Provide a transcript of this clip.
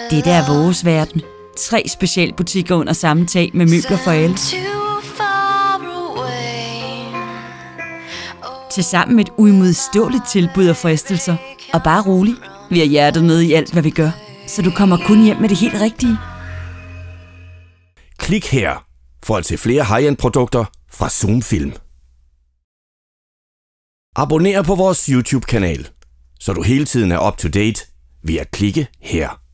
Dette er vores verden. 3 specialbutikker under samme tag med møbler for alle. Tilsammen med et uimodståeligt tilbud og fristelser. Og bare rolig, vi har hjertet med i alt, hvad vi gør. Så du kommer kun hjem med det helt rigtige. Klik her for at se flere high-end produkter fra Zoom Film. Abonner på vores YouTube-kanal, så du hele tiden er up to date ved at klikke her.